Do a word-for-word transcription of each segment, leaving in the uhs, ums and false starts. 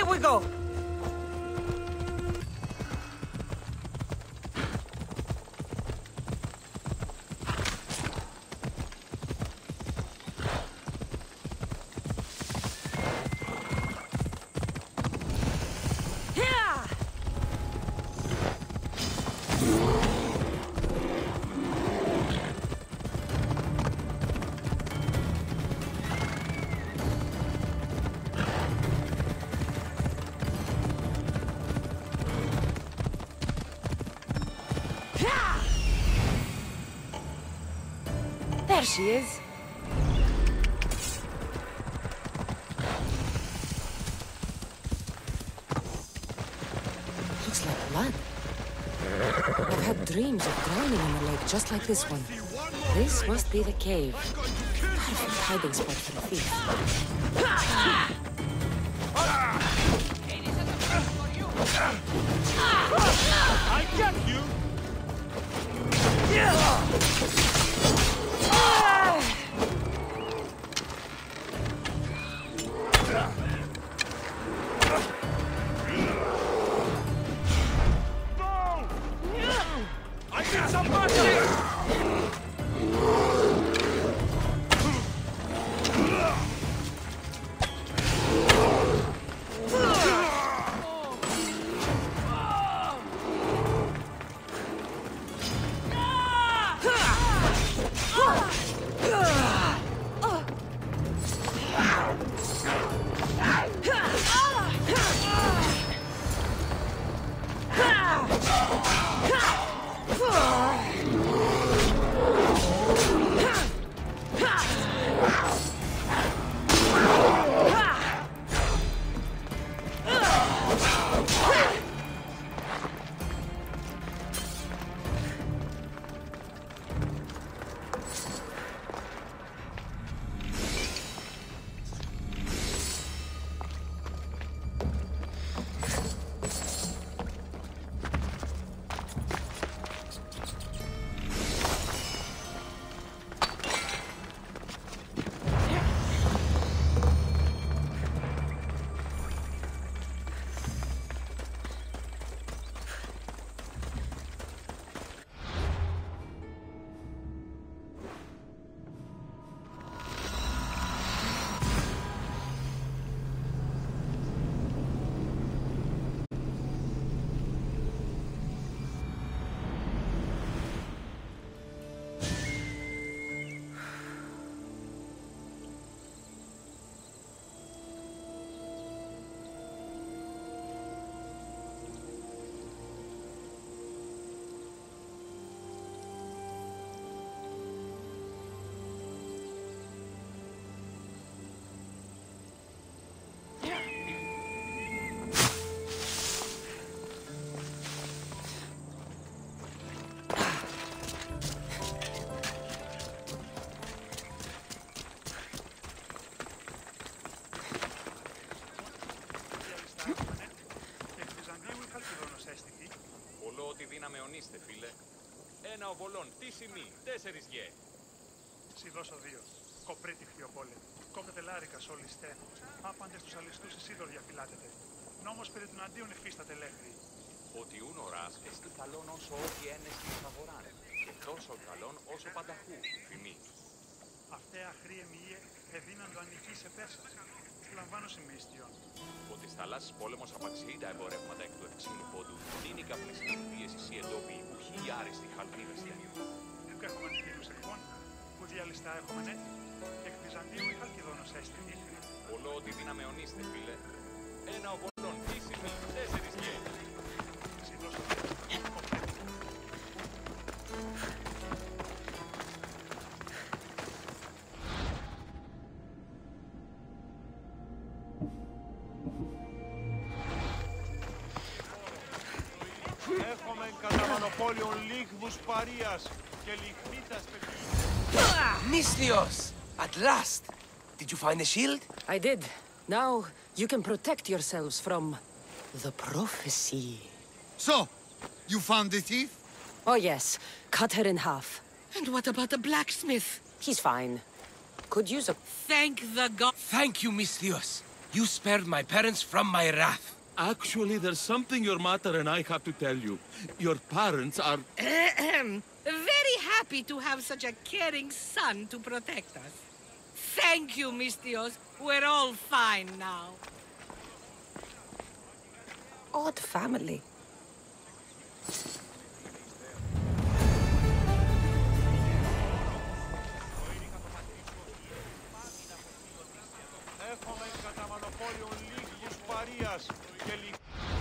we go! There she is. Looks like blood. I've had dreams of drowning in the lake just like this one. This must be the cave. Perfect hiding spot for the thief. I get you! Ένα οβολόν, τι σημεί, τέσσερις γε. Σι δώσω δύο. Κοπρίτη χθιοπόλεμη. Κόπτεται λάρικα όλοι στένου. Άπαντες τους αλιστούς εσίδωρ διαφυλάτεται. Νόμος περί του αντίον υφίσταται λέχρη. Ότι ούν οράς εστι καλόν όσο ό,τι ένεστη αγοράν. Και τόσο καλόν όσο πανταχού, φημί. Αυτέα χρήε μοιέ, εδίναν το ανοιχή σε πέσα. Λαμβάνω σημείστιον. Ότι στα λάσης πόλεμος απαξιεί τα εμπορεύματα εκ του ευξήνου πόντου. Δίνει καπνιστή πίεση οι εντόπιοι που χιλιάριστη χαλκίδεστε. Εκ έχουμε αντικείλους εκπών, που διαλυστά έχουμε ναι. Εκ Βυζαντίου η χαλκιδόνος έστη δίχρη. Όλο ότι δύναμε ονείστε, φίλε. Ένα οβολόν, τι σημεί, τέσσερις γε. Σι δώσω δύο. Λίγβους παρείας και λιχνίτας Misthios! At last! Did you find the shield? I did. Now you can protect yourselves from the prophecy. So, you found the thief? Oh yes, cut her in half. And what about the blacksmith? He's fine. Could use a... Thank the god. Thank you, Misthios. You spared my parents from my wrath. Actually, there's something your mother and I have to tell you. Your parents are... Ahem. Very happy to have such a caring son to protect us. Thank you, Mistios. We're all fine now. Odd family. Έχουμε κατά μονοπόλιο λίγους παρείας και λι...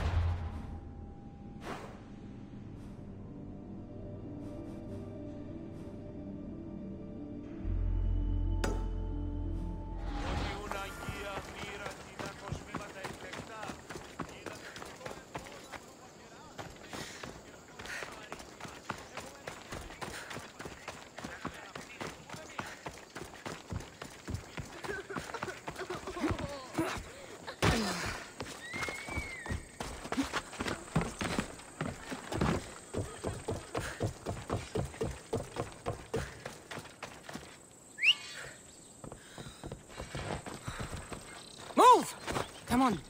Οδηγούν αγγεία μοίρα την ακοσμήματα εφεκτά. Move! Come on.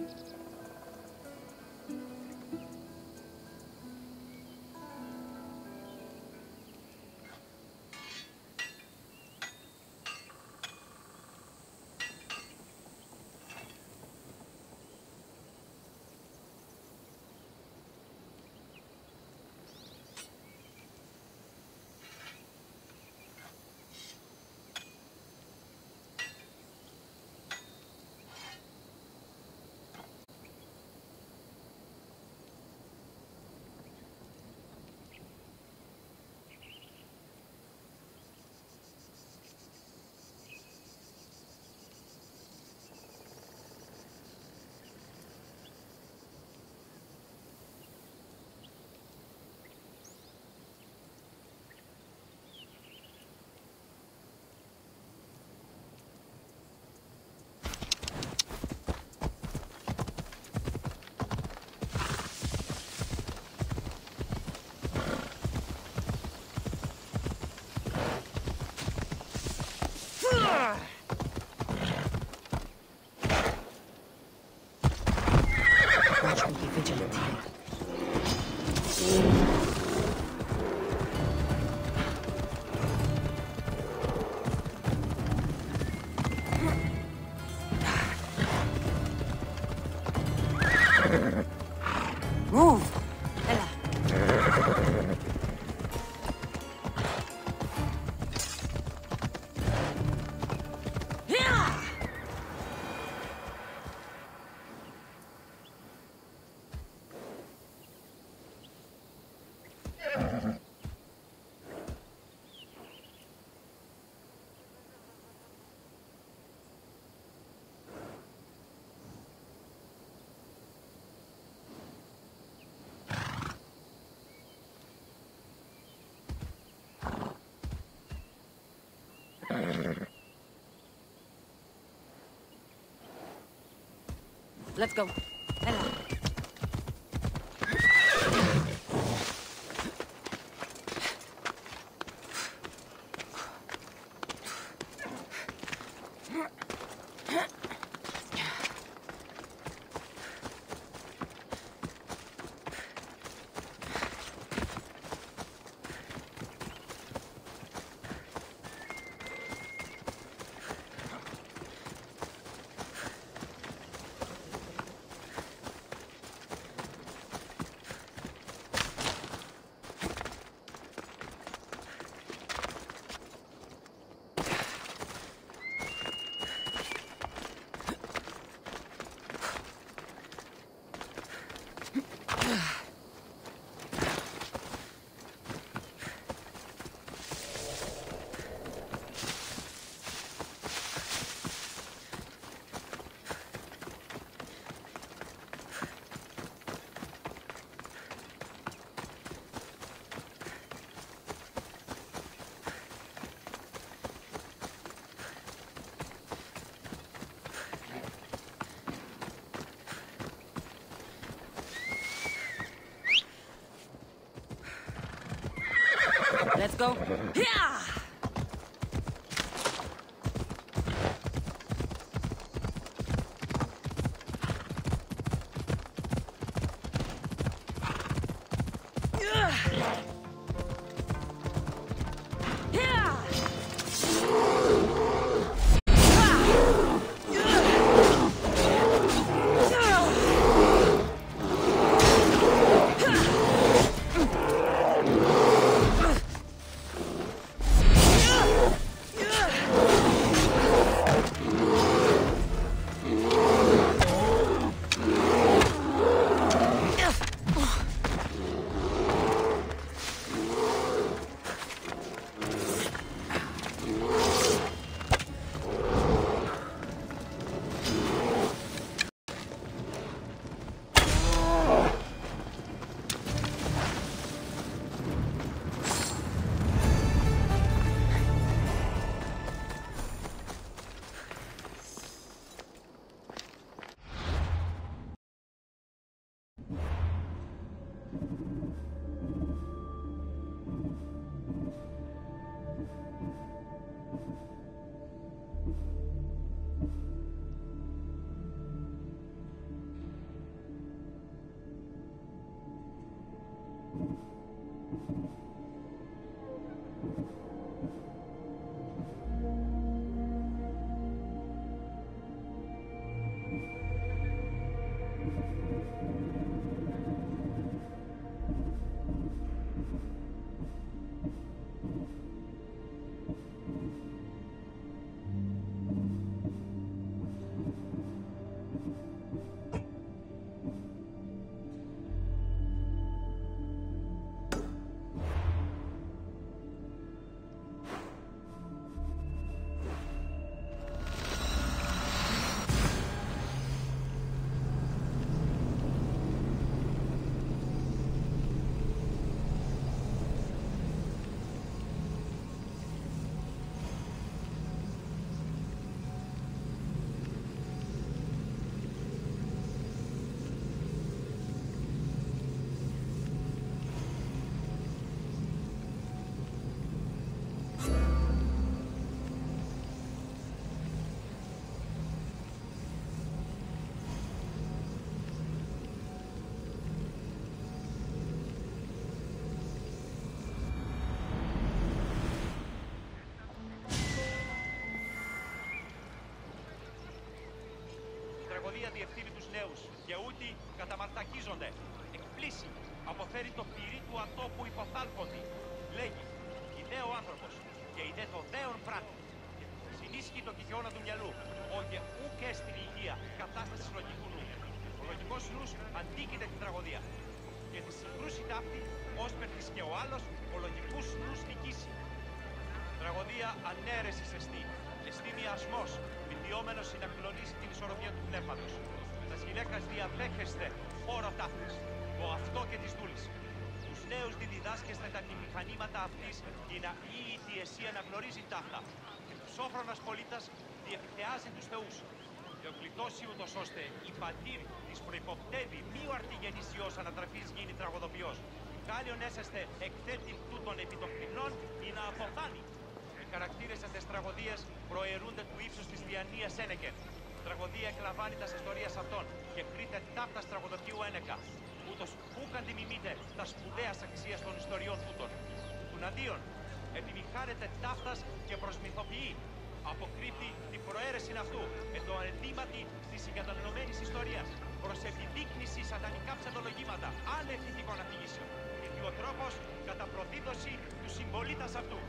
Watch me be vigilant here. Move! Ella. Let's go. Ella. Let's go. Yeah! διευθύνει τους νέους και ούτι καταμαρτακίζονται. Εκπλήσει, αποφέρει το πυρί του ατόπου υποθάλποντι. Λέγει, ιδέ ο άνθρωπος και ιδέ το δέον πράτη. Συνίσχυει το κηχιώνα του μυαλού, όχι ουκ στην υγεία κατάσταση λογικού νου. Ο λογικός νους αντίκειται την τραγωδία. Και τη συγκρούση ταύτη, όσπερ της και ο άλλος, ο λογικούς νους νικήσει. Τραγωδία ανέρεσης εστί, εστί μοιασμός, βιδειόμενος συνακλονίσει την ισορροπία του πνεύματος. Τας γυναίκας διαδέχεστε, φόρο ταύτης, το αυτό και της δούλης. Τους νέους διδιδάσκεστε τα μηχανήματα αυτής, για να ή η εσύ αναγνωρίζει ταύτα. Και τους όφρονας πολίτας διεπιθεάζει τους θεούς. Και ο κλητώσει ούτως ώστε η πατήρ της προϋποπτεύει μη ο αρτηγενήσιος ανατραφής γίνει τραγωδοποιός. Κάλιον έσαστε εκθέτην τούτων επί των κτηνών ή να αποθάνει. Οι χαρακτήρες αυτές τραγωδίες προαιρούνται του ύψους της διανοίας ένεκεν. Τραγωδία εκλαμβάνει τας ιστορίας αυτών και κρίτε ταύτας τραγωδοποιού ένεκα. Ούτως ούκ αντιμιμείτε τα σπουδαίας αξίας των ιστοριών τούτων. Τουν αντίον, επιμηχάνεται ταύτας και προσμυθοποιεί. Αποκρύπτει την προαίρεση αυτού, εν το ανεντήματι της συγκατανενωμένης ιστορίας, προς επιδείκνυση σατανικά ψευδολογήματα, ανεφυτικών αφηγήσεων, γιατί ο τρόπος κατά προδίδωση του συμπολίτας αυτού.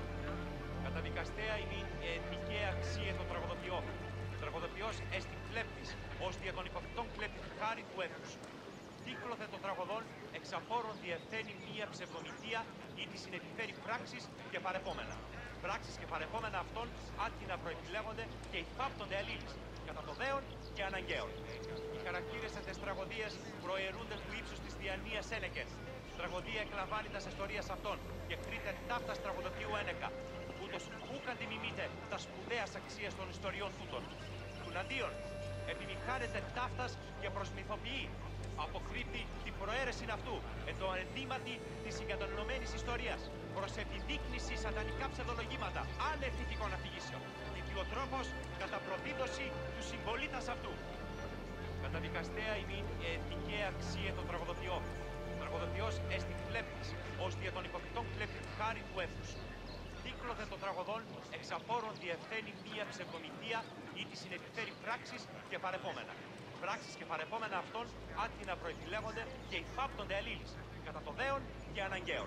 Καταδικαστέα είναι η εθνική αξία των τραγωδοποιών. Ο τραγωδοποιός έστι κλέπτης, ως δια των υποθετών κλέπτη χάρη του έθους. Κύκλωθε των τραγωδών εξαπόρων διευθαίνει μία ψευδομηθεία ή τη συνεπιφέρει πράξεις και παρεπόμενα. Πράξεις και παρεπόμενα αυτών άρχι να προεπιλέγονται και υφάπτονται αλλήλεις, κατά το δέον και αναγκαίων. Οι χαρακτήρες αυτές τραγωδίες προαιρούνται του ύψους της διανοίας ένεκεν. Τραγωδία εκλαμβάνει τας ιστορίας αυτών και κρίτε ταύτας τραγωδοποιού ένεκα. Ούτως ούκ αντιμιμείτε τα σπουδαίας αξίας των ιστοριών τούτων. Τουν αντίον, επιμηχάνεται ταύτας και προσμυθοποιεί. Αποκρύπτει την προαίρεση αυτού, εν το ανεντήματι της συγκατανενωμένης ιστορίας, προς επιδείκνυση σατανικά ψευδολογήματα, ανεφυτικών αφηγήσεων, γιατί ο τρόπος κατά προδίδωση του συμπολίτας αυτού. Καταδικαστέα είναι η εθνική αξία των τραγωδοποιών. Ο τραγωδοποιός έστι κλέπτης, ως δια των υποθετών κλέπτη χάρη του έθους. Κύκλωθε των τραγωδών εξαπόρων διευθαίνει μία ψευδομηθεία ή τη συνεπιφέρει πράξεις και παρεπόμενα. Πράξεις και παρεπόμενα αυτών άρχι να προεπιλέγονται και υφάπτονται αλλήλεις, κατά το δέον και αναγκαίων.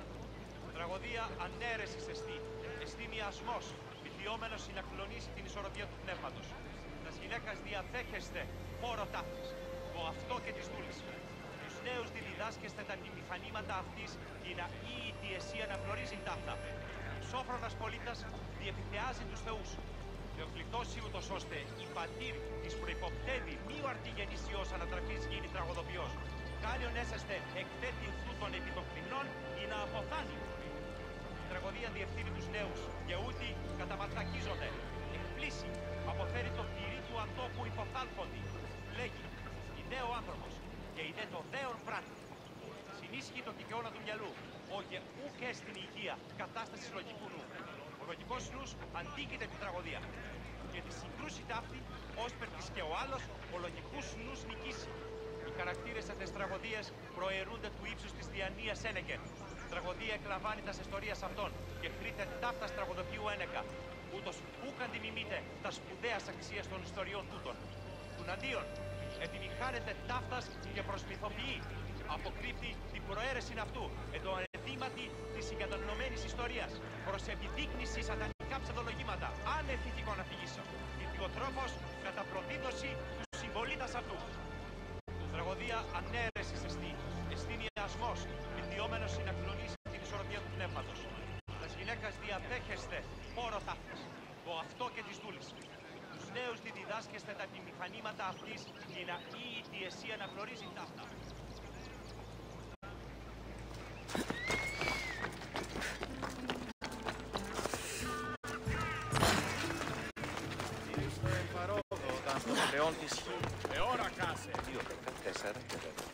Τραγωδία ανέρεσης εστί, εστί μοιασμός, βιδειόμενος συνακλονίσει την ισορροπία του πνεύματος. Τας γυναίκας διαδέχεστε, φόρο ταύτης, το αυτό και της δούλης. Τους νέους διδιδάσκεστε τα μηχανήματα αυτής, για να ή η εσύ αναγνωρίζει ταύτα. Σόφρονας πολίτας διεπιθεάζει τους θεούς. Και ο κλητώσει ούτως ώστε η πατήρ της προϋποπτεύει μη ο αρτηγενήσιος ανατραφής γίνει τραγωδοποιός. Κάλιον έσαστε εκθέτην τούτων επί των κτηνών ή να αποθάνει. Η τραγωδία διευθύνει τους νέους και ούτι καταμαρτακίζονται. Εκπλήσει, αποφέρει το πυρί του ατόπου υποθάλποντι. Λέγει, ιδέ ο άνθρωπος και ιδέ το δέον πράτη. Συνίσχυει το κηχιώνα του μυαλού, όχι ουκ στην υγεία κατάσταση λογικού νου. Ο λογικός νους αντίκειται την τραγωδία. Και τη συγκρούση ταύτη, όσπερ της και ο άλλος, ο λογικούς νους νικήσει. Οι χαρακτήρες αυτές τραγωδίες προαιρούνται του ύψους της διανοίας ένεκεν. Τραγωδία εκλαμβάνει τας ιστορίας αυτών και κρίτε ταύτας τραγωδοποιού ένεκα. Ούτως ούκ αντιμιμείτε τα σπουδαίας αξίας των ιστοριών τούτων. Τουν αντίον, επιμηχάνεται ταύτας και προσμυθοποιεί. Αποκρύπτει την προαίρεση αυτού, εν το ανεντήματι της συγκατανενωμένης ιστορίας, προς επιδείκνυση σατανικά ψευδολογήματα, ανεφυτικών αφηγήσεων, γιατί ο τρόπος κατά προδίδωση του συμπολίτας αυτού. Του τραγωδία ανέρεσης εστί, εστί μοιασμός, βιδειόμενος συνακλονίσει την ισορροπία του πνεύματος. Τας γυναίκας διαδέχεστε, φόρο ταύτης, το αυτό και της δούλης. Τους νέους διδιδάσκεστε τα μηχανήματα αυτής, για να ή η εσύ αναγνωρίζει ταύτα. Λεόν της Χ. Ε, ώρα κάσε. δύο δεκατέσσερα και δέκα.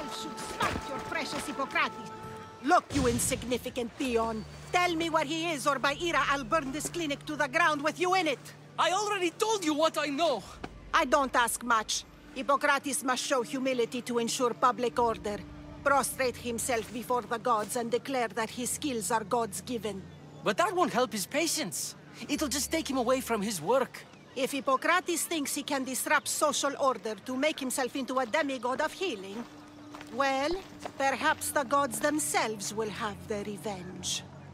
yourself should smite your precious Hippocrates. Look, you insignificant peon. Tell me where he is, or by Ira, I'll burn this clinic to the ground with you in it. I already told you what I know. I don't ask much. Hippocrates must show humility to ensure public order. Prostrate himself before the gods and declare that his skills are gods-given. But that won't help his patients. It'll just take him away from his work. If Hippocrates thinks he can disrupt social order to make himself into a demigod of healing, well, perhaps the gods themselves will have their revenge.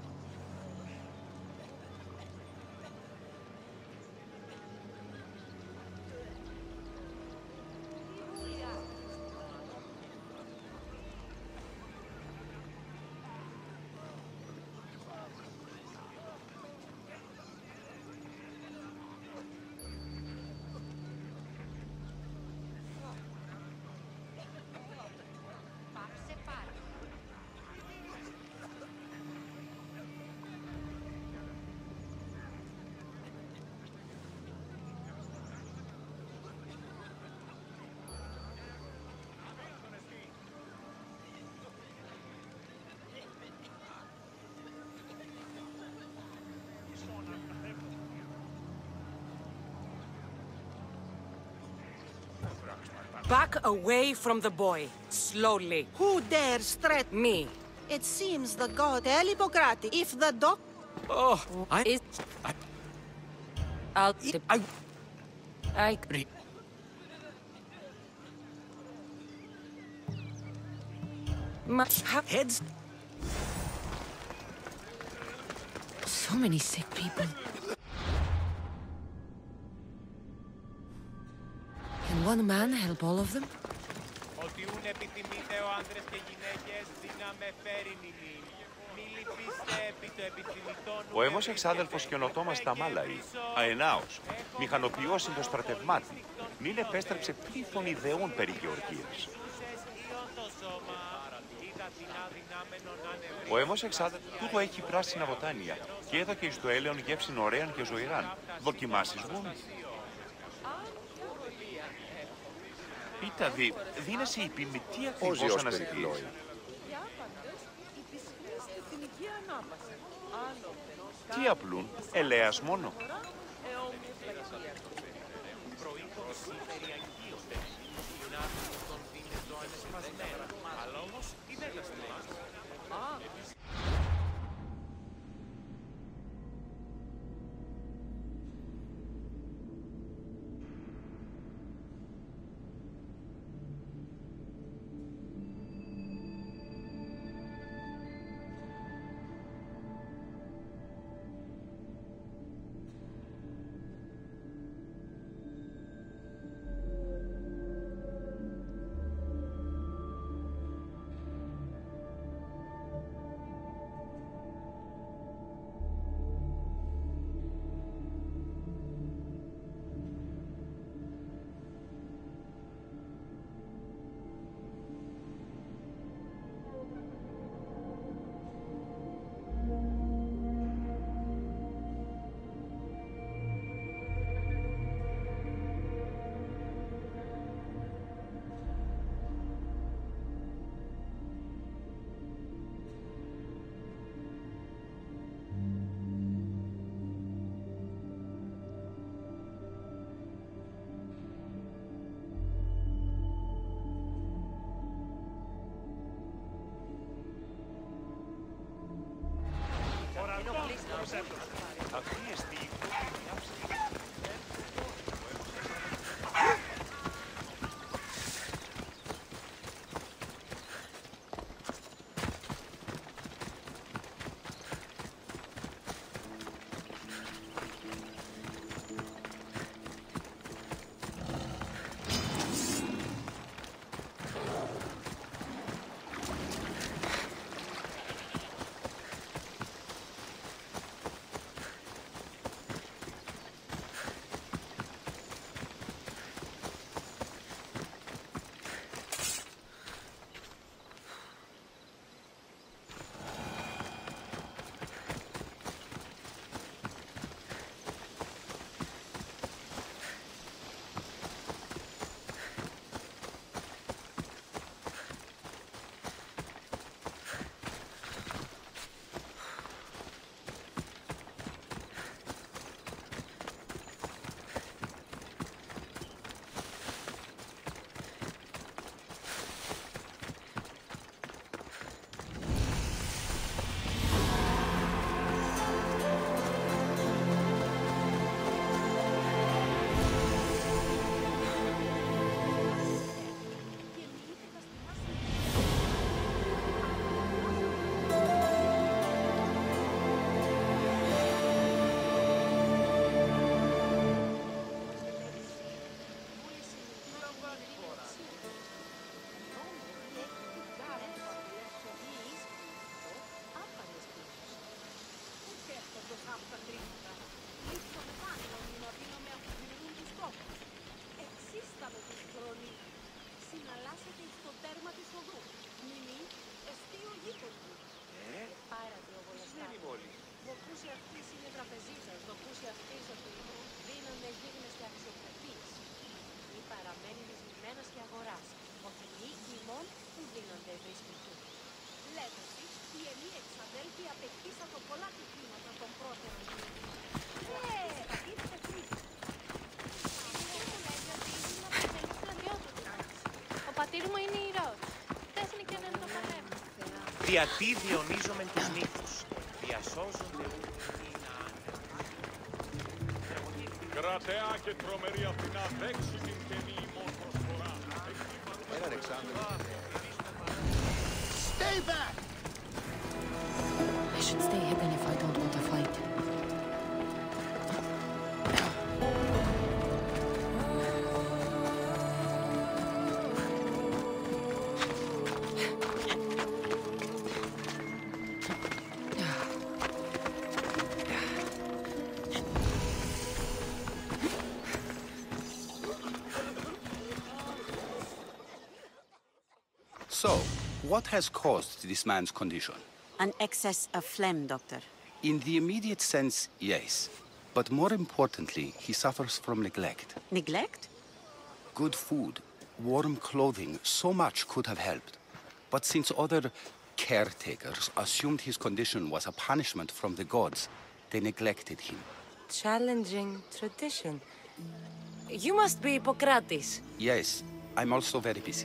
Back away from the boy, slowly. Who dares threaten me? It seems the god El Hippocrates. If the doc... Oh, I... Is... I... I'll... I... I... Must have heads. So many sick people. Can one man help all of them? Ότι ούν επιθυμείτε ο άνδρες και γυναίκες, δύναμε φέρει νηνή. Μη λυπήστε επί το επιθυμητόν... Ο έμος εξάδελφος καινοτόμας Σταμάλαη, αενάος, μηχανοποιός είναι το στρατευμάτι, μην επέστρεψε πλήθον ιδεών περί γεωργίας. Ο έμος εξάδελφος τούτο έχει πράσινα βοτάνια και έδωκε εις το έλεον γεύσιν ωραίαν και ζωηράν. Δοκιμάσεις μου. Πίτα δι, δίνεσαι η ποιμη τι ακριβώς αναζητείς. Τι απλούν, ελέας μόνο. αυτοί είναι τραπεζίτες, το πούσι αυτής ότι δίνονται γίγνες και αξιοπρεπείς. Ή παραμένει δυσμημένος και αγοράς, ότι νίκη ημών που δίνονται βρίσκουν του. Λέγωση, οι ενοί εξαδέλφοι απεκτήσαν το πολλά του κλίματα των πρώτερων νίκη. Ναι, ήρθε πριν. Ο πατήρ μου είναι ηρώος. Τέχνη και δεν το πανέμω. Γιατί διονύζομεν τους νύχους. Διασώζονται ούτοι να Κρατέα και τρομερή Αθηνά, δέξου την καινή ημών προσφορά. Έλα, Αλεξάνδρου. Stay back! I should stay hidden if I don't want to fight. So, what has caused this man's condition? An excess of phlegm, Doctor. In the immediate sense, yes. But more importantly, he suffers from neglect. Neglect? Good food, warm clothing, so much could have helped. But since other caretakers assumed his condition was a punishment from the gods, they neglected him. Challenging tradition. You must be Hippocrates. Yes, I'm also very busy.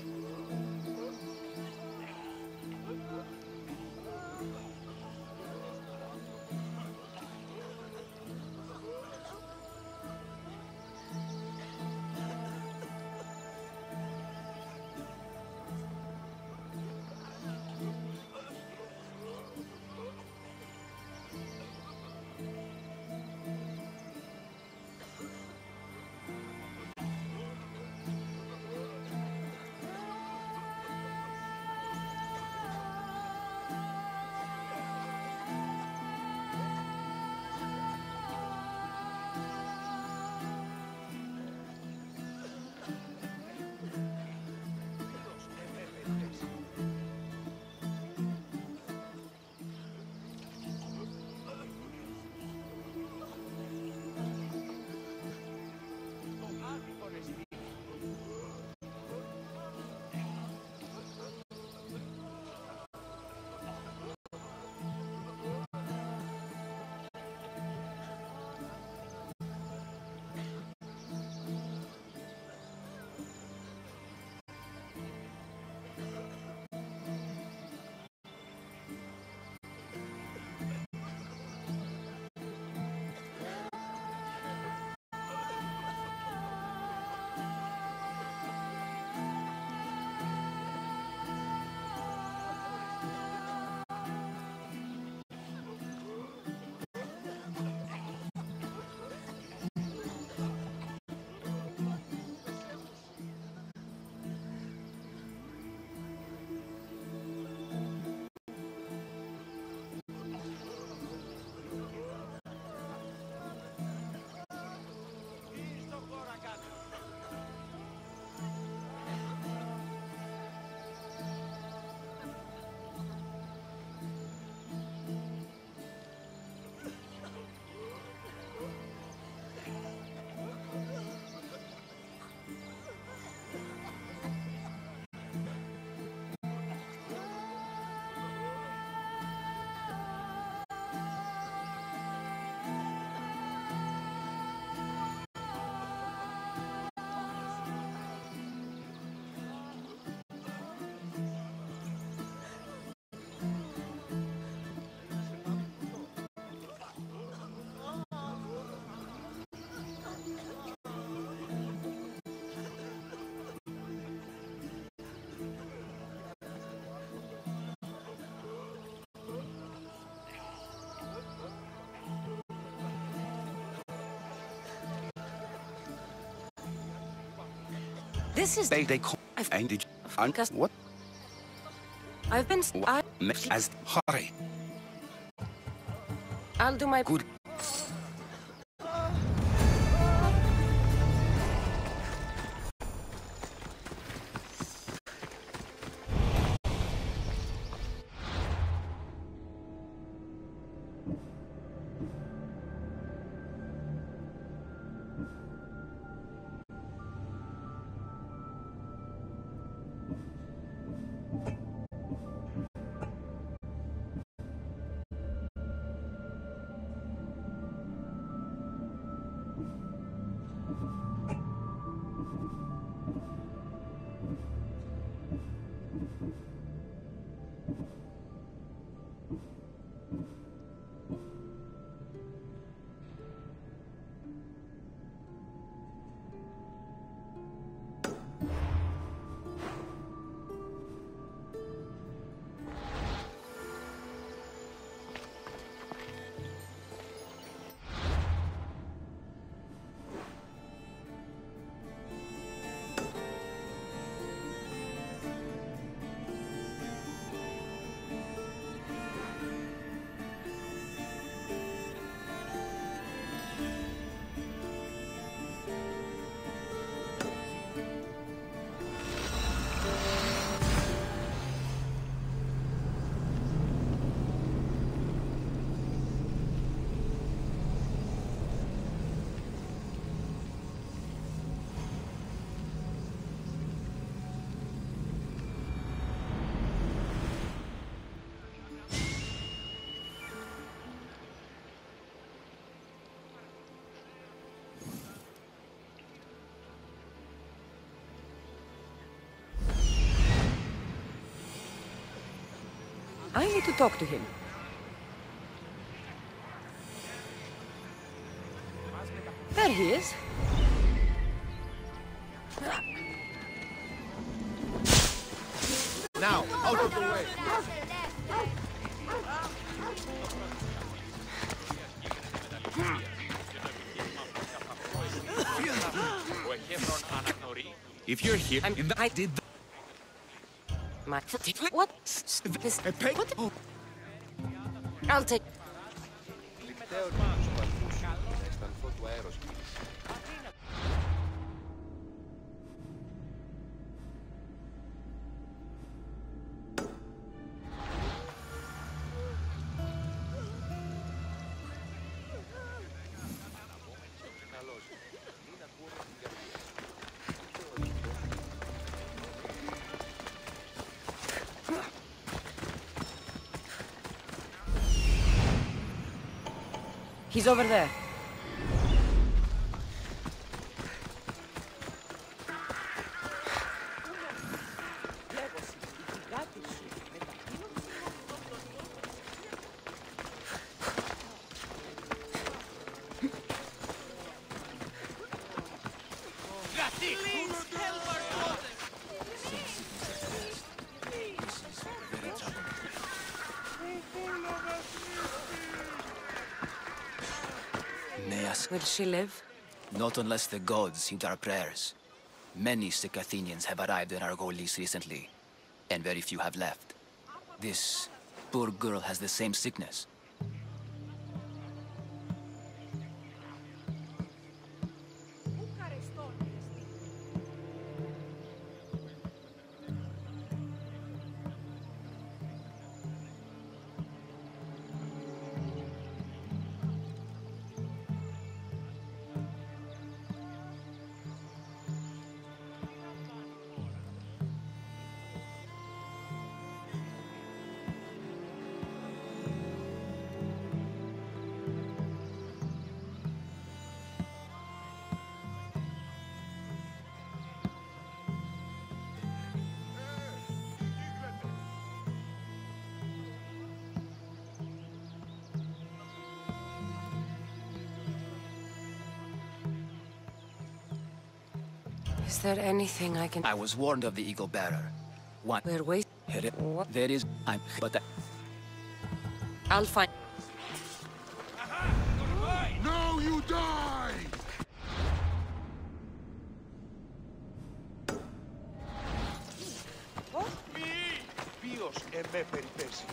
This is... They, they call... And did you... What? I've been... I... As... Hurry. I'll do my... Good. I need to talk to him. There he is. Now, out of the way. If you're here, I'm, I did. My what? This what? Oh. I'll take. He's over there. Will she live? Not unless the gods heed our prayers. Many sick Athenians have arrived at Argolis recently, and very few have left. This poor girl has the same sickness. Is there anything I can... I was warned of the Eagle Bearer. One... We're waiting... What? There is... I'm... But I... I'll find... Now you die! Ποιος εμέ περιπέσει.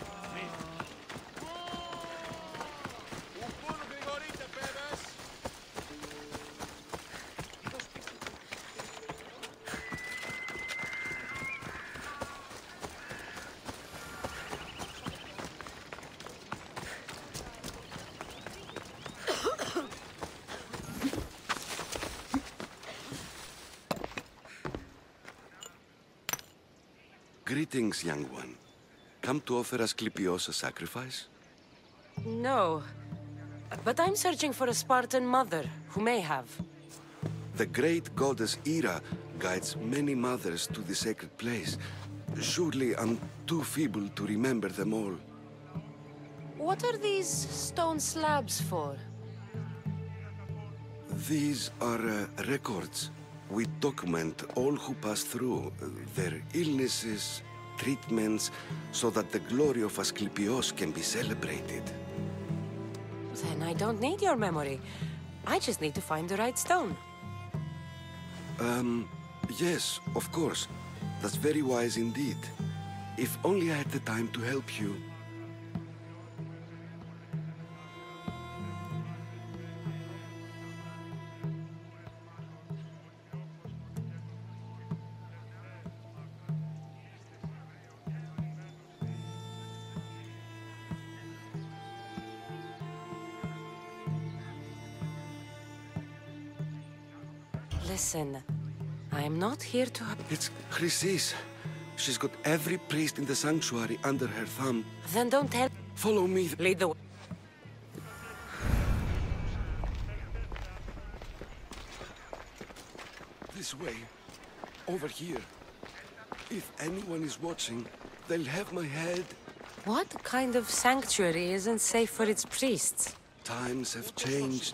Greetings, young one. Come to offer Asclepios a sacrifice? No. But I'm searching for a Spartan mother who may have. The great goddess Hera guides many mothers to the sacred place. Surely I'm too feeble to remember them all. What are these stone slabs for? These are uh, records. We document all who pass through, uh, their illnesses, treatments, so that the glory of Asclepios can be celebrated. Then I don't need your memory. I just need to find the right stone. Um, yes, of course. That's very wise indeed. If only I had the time to help you. Listen, I am not here to... It's Chrysis. She's got every priest in the sanctuary under her thumb. Then don't tell... Follow me. Lead the way. This way. Over here. If anyone is watching, they'll have my head. What kind of sanctuary isn't safe for its priests? Times have changed.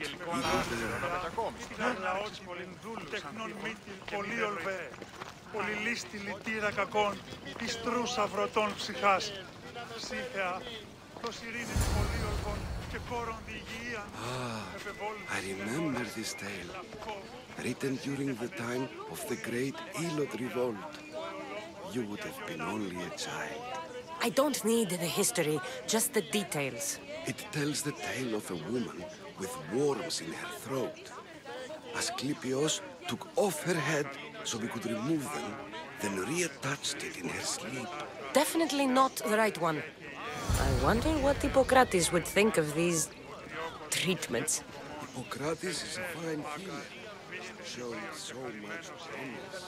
Ah, I remember this tale. Written during the time of the Great Elod Revolt. You would have been only a child. I don't need the history, just the details. It tells the tale of a woman with worms in her throat. Asclepios took off her head so we could remove them, then reattached it in her sleep. Definitely not the right one. I wonder what Hippocrates would think of these treatments. Hippocrates is a fine healer. Showed so much promise.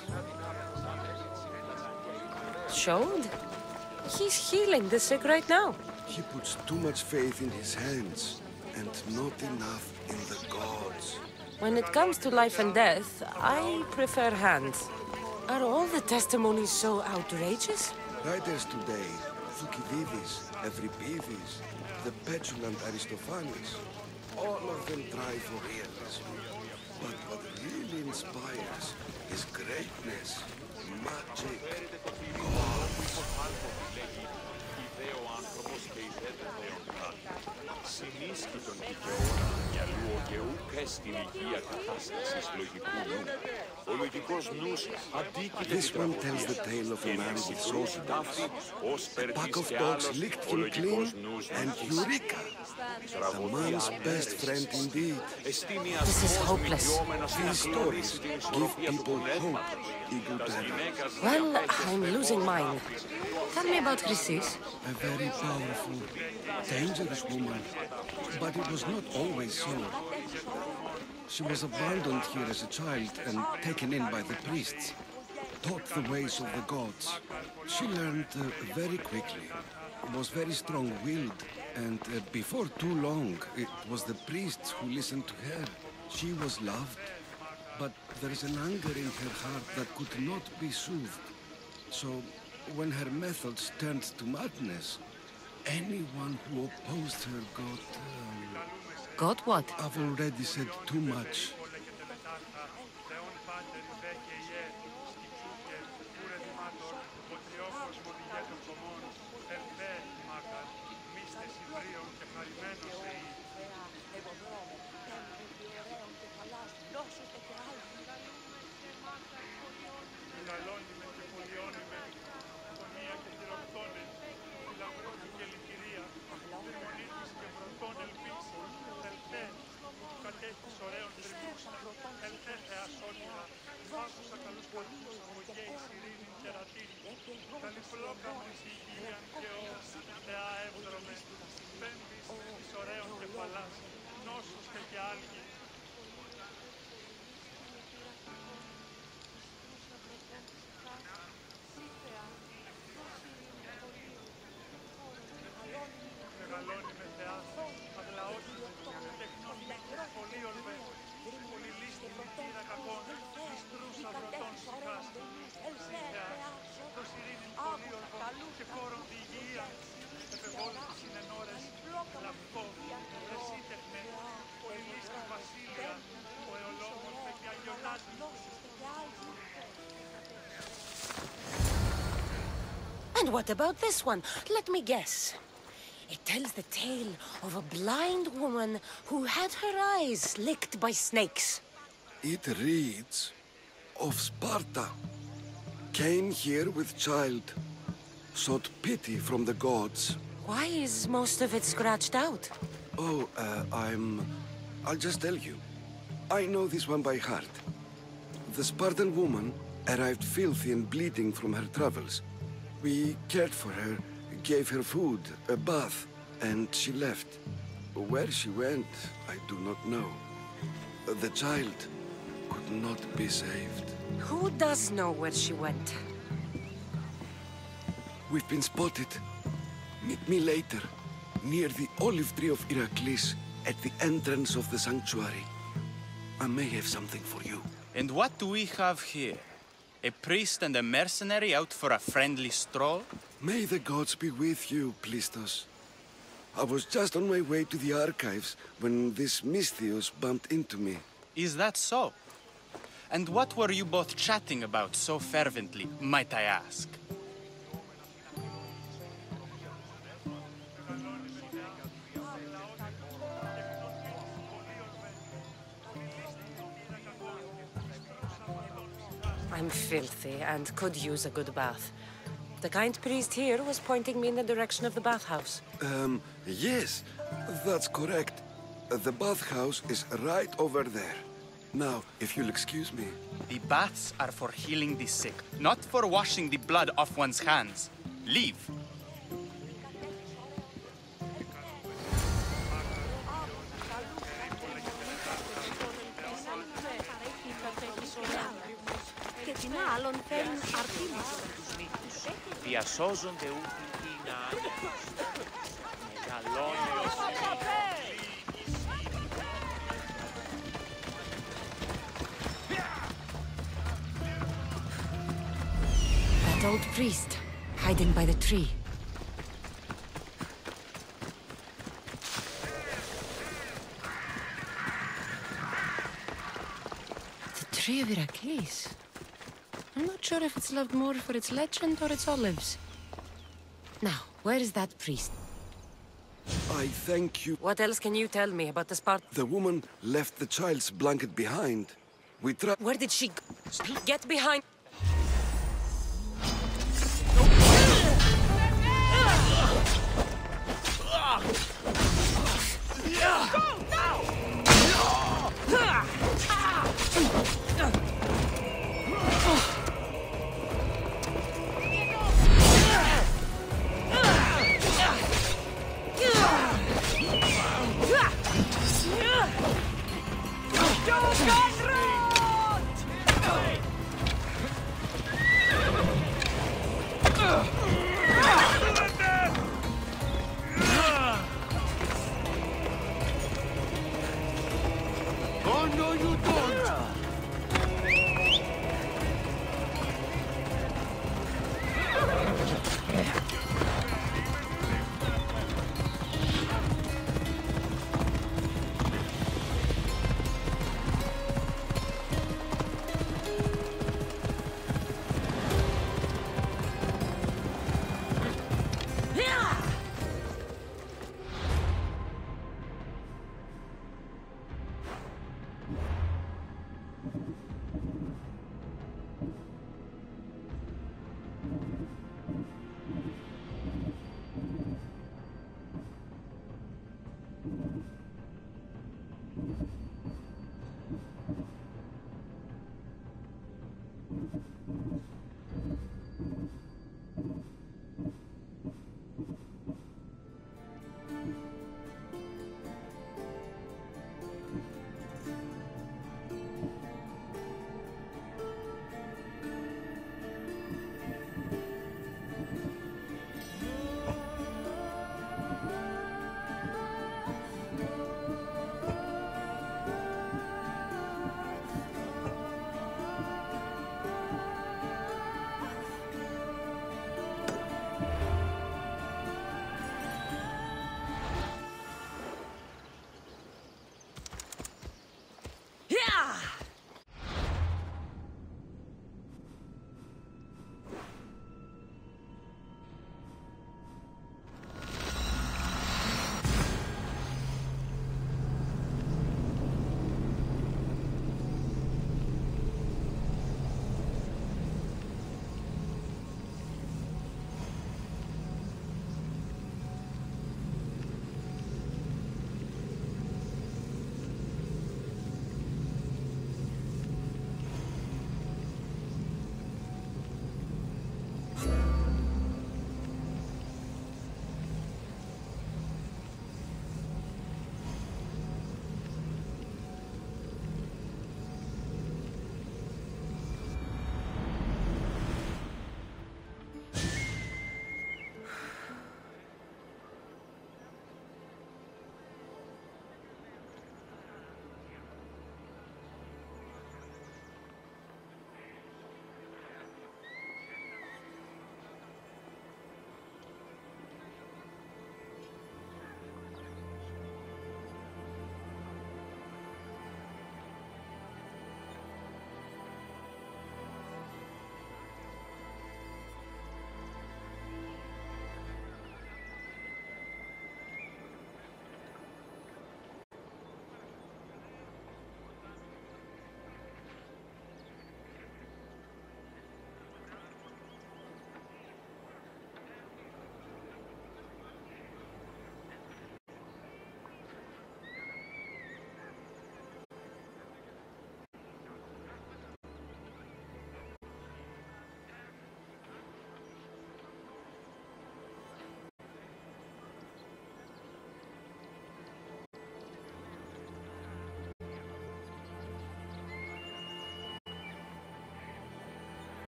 Showed? He's healing the sick right now. He puts too much faith in his hands, and not enough in the gods. When it comes to life and death, I prefer hands. Are all the testimonies so outrageous? Writers today, Thucydides, Euripides, the petulant Aristophanes, all of them try for realism. But what really inspires is greatness, magic, gods. Συνίσχυτον δικαιώνα μυαλού ο γεούκα στην υγεία κατάστασης λογικού νου. Ο λογικός νους αντίκειται This one tells the tale of a man with sorcerers. A pack of dogs licked him clean, and Eureka! The man's best friend indeed. This is hopeless. These stories give people hope, Igudana. Well, I'm losing mine. Tell me about Chrysis. A very powerful, dangerous woman. But it was not always so. She was abandoned here as a child and taken in by the priests. Taught the ways of the gods. She learned uh, very quickly. Was very strong-willed. And uh, before too long, it was the priests who listened to her. She was loved. But there is an anger in her heart that could not be soothed. So, when her methods turned to madness, anyone who opposed her got... Um, got what? I've already said too much. And what about this one? Let me guess. It tells the tale of a blind woman who had her eyes licked by snakes. It reads of Sparta. Came here with child. Sought pity from the gods. Why is most of it scratched out? Oh, uh, I'm... I'll just tell you. I know this one by heart. The Spartan woman arrived filthy and bleeding from her travels. We cared for her, gave her food, a bath, and she left. Where she went, I do not know. The child could not be saved. Who does know where she went? We've been spotted. Meet me later, near the olive tree of Heracles, at the entrance of the sanctuary. I may have something for you. And what do we have here? A priest and a mercenary out for a friendly stroll? May the gods be with you, Plistos. I was just on my way to the archives when this Misthios bumped into me. Is that so? And what were you both chatting about so fervently, might I ask? I'm filthy and could use a good bath. The kind priest here was pointing me in the direction of the bathhouse. Um, yes, that's correct. The bathhouse is right over there. Now, if you'll excuse me. The baths are for healing the sick, not for washing the blood off one's hands. Leave. Διασώζονται ούτοι να μεγαλώνει ο That old priest, hiding by the tree. The tree of Heracles. I'm not sure if it's loved more for its legend or its olives. Now, where is that priest? I thank you. What else can you tell me about the Spart- The woman left the child's blanket behind. We tried- Where did she g- get behind?